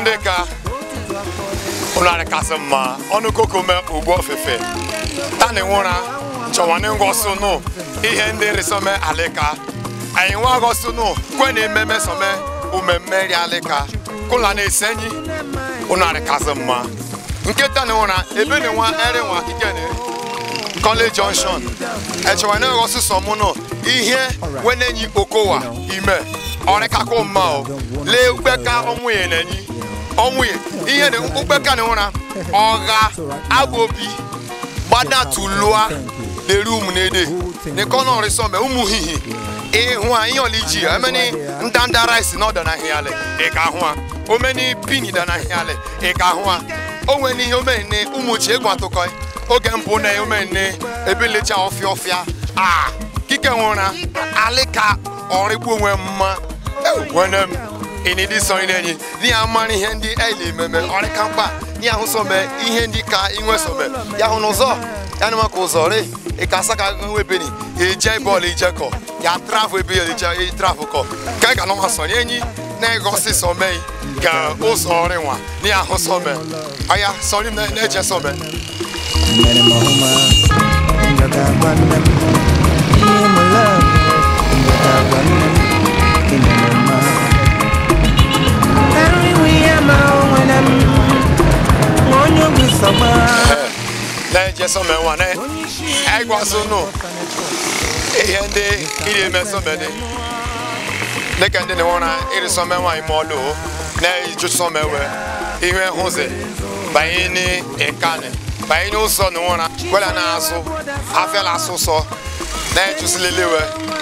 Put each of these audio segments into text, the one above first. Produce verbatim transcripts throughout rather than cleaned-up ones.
Undeka Unare Casama, Onukokome, Ubo Fefe. Tani Wona, Chawaningo Suno, Ihende Resome Aleka. I want to know when they meme some ume Mary Aleka. Kulane Seni, Unare Casama. Nketana, even one area again. College Junction. Echawana also some mono. Ihe when any Okoa, Ime, Orekako Mao, Le Ubeka Omwe and any Omwe, Ihe the Ubeka Nona, Oga, Agobi, Bada to Lua, the room Nede, the corner is some Umuhi, Eh, who are in Ligi, how many Ndanda rice not than a hiale, Ekahua, how many pini than a hiale, Ekahua, oh, when you men, Umuche Guatokoi, Ogambone, you men, a village of Yofia, ah. Kika wana aleka oribu wema wenem ini di so ini ni amani hendi eli meme orikampa ni ahuso me ihendi ka inwe so me ya hunozo ya nma ko zore e kasaka we beni e jai ball e jeko ya travel be e jai e travel ko ka ka no maso ni enyi na e gosi so me ka o zore wa ni ahuso me aya sorry na na je so me Let just some one, eh? I was so no. And they eat a so many. They can't do one, it is some one more low. Now it's just somewhere. Even Jose by any a cannon. By no son, one, well, an asshole. I fell as so. Now just live.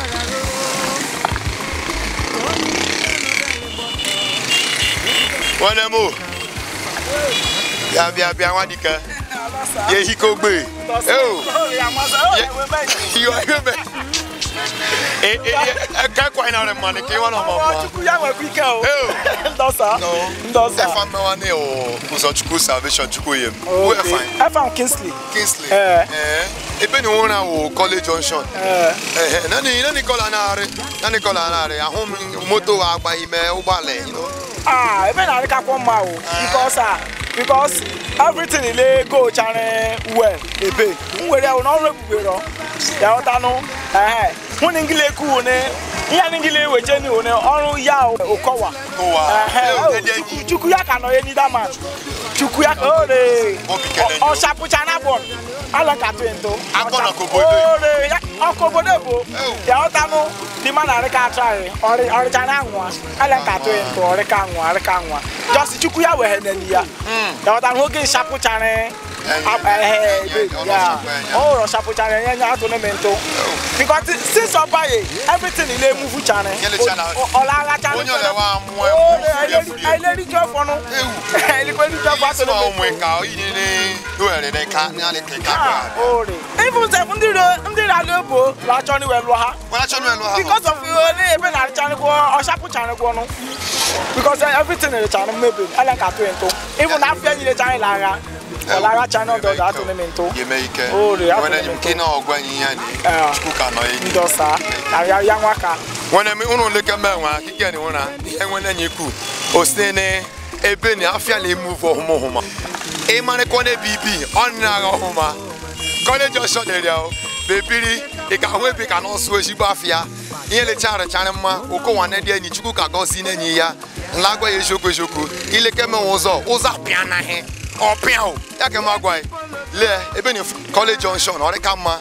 One more. Yabia Biawadika. Yeah, he could be. Oh, you are human. I can't quite out of money. One of my salvation to go. I found Kingsley. Kingsley. Even one hour College Junction. Nani, Nani Colanare, Nani Colanare, a home moto by email, you know. Ah, even I can't come out because because everything they go channel well, they pay. Where they will not remember. They are no. Eh, when English cool, ne. Yan English we Jenny one. All ya Okawa. Eh, Chukuyaka no any that man. Chukuyaka oh de. Oh, Shapuchana bon. Ala katwento. Akona kobodo. Oh de. Akobodebo. They are no. The man are try or or Janangwa. Ala katwento or Kangwa, Kangwa. Just Chukuya we Henia. There was an Hogan Shapuchane. Yeah. Oh, Shapuchane, and Tournamento. Because since I buy everything in the movie channel, all I channel. I let it go for no. I let it go for no. Even seven hundred I know, like Johnny Welloha. Because of you, even I channel or Shapuchane. Because everything in the channel, maybe I like to even after the channel. Olara channel does that tournament. You make it. Oh, the when you can all go in here. Dosa. I young waka. When I'm on the camera, he can one. And when you could, Ostene, a penny, I feel a move for Homo. A man, a corner B B, on Homa. College Junction area, baby, they can whip it and also she buffia. Here the child channel, Oko and Eddie and Chuka goes in any year. Lagua Yoshoku Shoku, Ilekema was all, was up piano. Oh, piano. Ya ke magwai. Le, ebe ni College Junction, ore kama.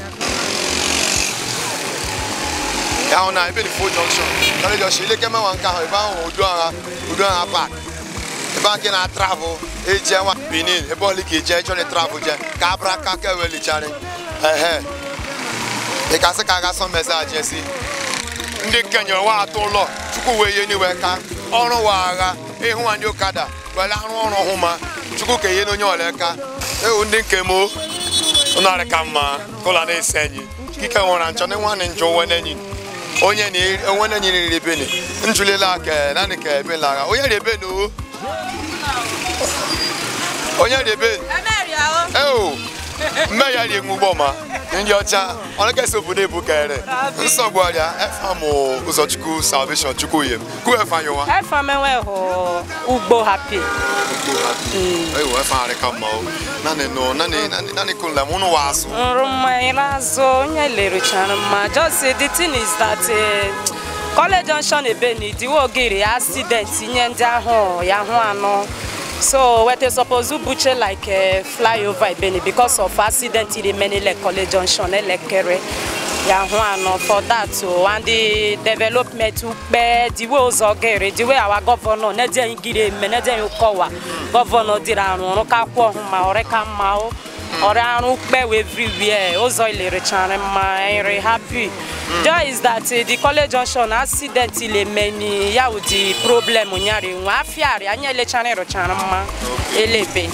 Ya ona ebe ni Fort Junction. College Junction, ile ke ma wanka ho, eba ho odu ara, odu ara park. Eba ke na travel, e je wa Benin, ebe oli ke je jo le travel je. Ka bra ka ke we li chare. Eh eh. E ka se ka ga son message si. Ndi Kenya wa to lo, chuku we ye ni we ka. Orun wa ara, e hu an okada. Well, I don't know Homa. Chuku ke ye no nyoleka. E undi kemo. Ona rekama. Kola ne senyi. Kika wona nchone wan njo wenenyi. Onye ni onye ni ni rebeni. Njulela ke na ni ke be lara. Onye rebeni o. Onye rebeni. Emeria o. Eh o. me ya ri ngugbo ma ndi ocha ona ke so bude bu kere nso gbo ya efa mo uzochukwu salvation chukwu yem ku efa yo wa efa me we ho ugbo happy ugbo happy eh wo efa re ka mo na ne no na ne na ne kun la mo no wa so ruma irazo nya lere chan ma just the thing is that uh, College Junction ebeni diwo giri accident nye ndi ahụ ya hụ anọ. So we te suppose to butcher like a flyover ebeni because of accident in many like College Junction elekere ya hụ anọ for that. So and the development be diwo zo giri the way our governor na dey giri me na dey ukowa governor dira anu ka kwọ hụ ma ore ka ma o ore anu pe everywhere ozo ilere chan ma ere happy. There is that uh, the College Junction accident ile many ya with the problem nyari nwa afiari anya le chanero chanama elebe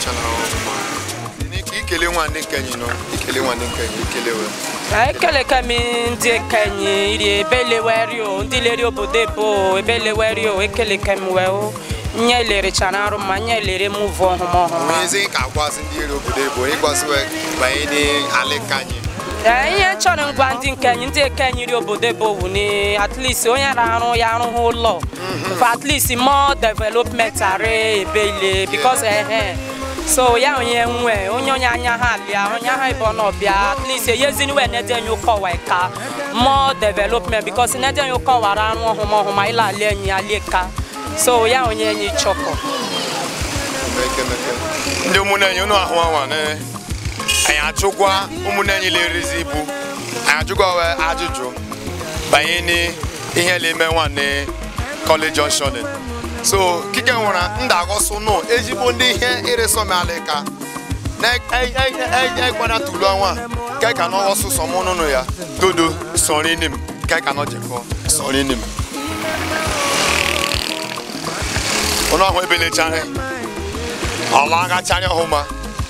ni ikele nwa ndi kenyi no ikele nwa ndi kenyi ikele we ai kele kami ndi kenyi iri ebele weri o ndi leri obodo ebo ebele weri o ekele kami we o nya lere chanaro ma nya lere move on ho ho mezi ka kwasi ndi eri obodo ebo ikwasi we bayi ni ale kanyi ihe chọrọ ngwa ndị nkenyi ndị kenyiri obodo ebe owu ni at least onye na-arụ ya arụghị ụlọ for at least more development are ebe ile because eh so ya onye nwe onye onye anya ha alia onye ha ibo no bia at least yezini we na denyo kowa ka more development because na denyo kowa arụ ọhụma ọhụma ila ali enyi alieka so ya onye enyi chọkọ ndị ụmụnenyi unu ahụ anwa na anyị achụkwa ụmụnenyi lerezi ibu anyị achụkwa we ajụjụ banye n'ihe na-eme nwanne College Junction so kike nwụra ndị agọsụ nụ ezigbo ndị ihe ịresọme alịka na egbana tulu ọnwa ka ka n'ọgọsụ sọmụnụnụ ya dodo sọrọ inim ka ka n'ọjekọ sọrọ inim ụnụ ahụ ebelechara ọla agachara ọhụma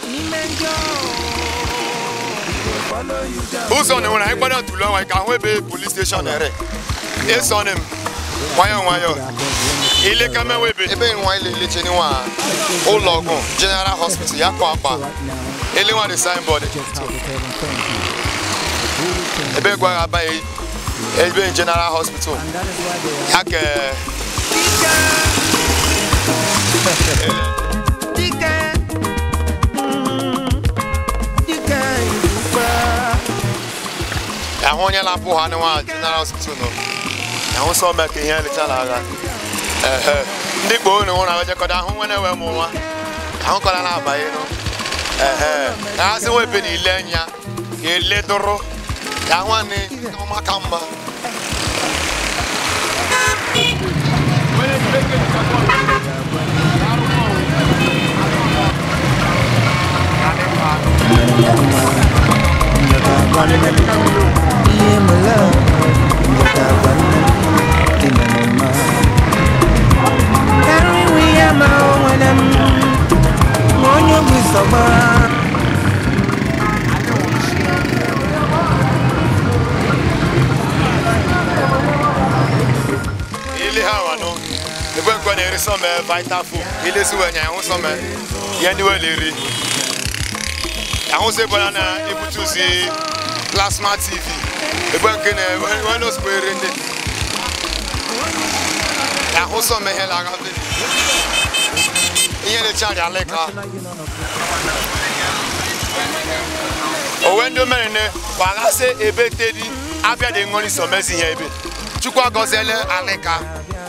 ụzọ na nwere anyị gbara tụlụ ọnwa ka ahụ ebe police station ere ịsọ nem nwayọ nwayọ ile ka mewe ebe ebe nwa ile leche ni nwa ụlọ ọgwụ General Hospital ya kọ akpa ele nwa the signboard ebe gwa aba ebe General Hospital ya ke ahụ onye na-apụ ha nwa General Hospital nọ ahụ sọ mee ka ihe elechala agha ehe ndị kpoo na nwụrụ abejekọda ahụ nwere ewe mụ nwa ahụ kọla na-abanye nụ ehe na ha sị webe na ile anya ka ele dụrụ ya nwanne ọmaka mma ile hawa no ebe nkwa na eri some vital food ile si wenya ahụ some ya ndị wele eri ahụ se bana na ebutuzi plasma T V ebe nke na welo spere ndị ahụ some he la gabe ihe le chari aleka owendo merene wagase ebe tedi abia de ngoni somezi ihe ebe chukwu agozele aleka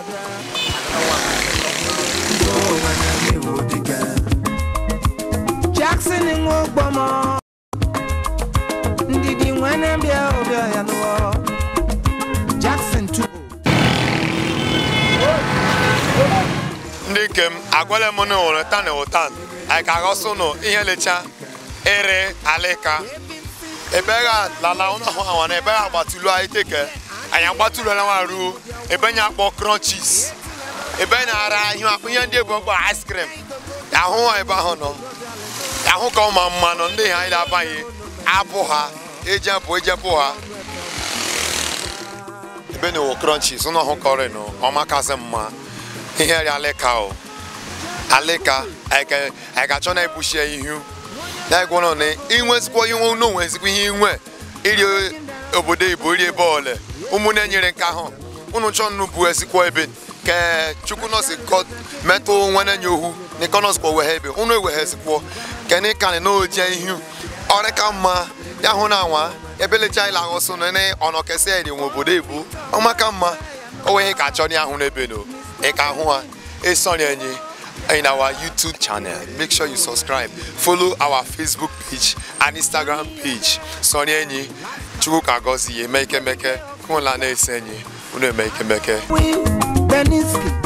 Jackson in Ogbama Ndidi Wana Bia Obia Yanwa Jackson two Ndikem agwale mo no re tan o tan ai ka go so no ihe lecha ere aleka ebega la la ono ho awon ebe agbatulu ai teke anya agbatulu la wa ru ebe nya akpọ crunchies ebe na ara ihe ihe ndị egbo ice cream ya hu ebe ahụ no ya hu ka ma mma no ndị ha ila banye abụ ha ejepụ ejepụ ha ebe no crunchies no ho kore no o makase mma ihe ri aleka o aleka I can I can chona ibushie ihu na gwono ne inwe sikwo yin no nwe sikwo ihe inwe iri obodo ibo iri ebe ole umu na nyere nka ho unu chọ nnu bu esikwo ebe ke chukwu no si god meto nwane nyohu ni konos ko we ebe unu ewe esikwo ke ni kan no je ihu ore ka ma ya hu na nwa ebele chai la goso no ne ono kese eri nwe obodo ibo o maka mma o we ka chọ ni ahụ na ebe no e ka hu a e so ni enyi in our YouTube channel. Make sure you subscribe. Follow our Facebook page and Instagram page. Sonny Enyi, Chuka Gozi, make make, Kumala Nesenyi, Une make make.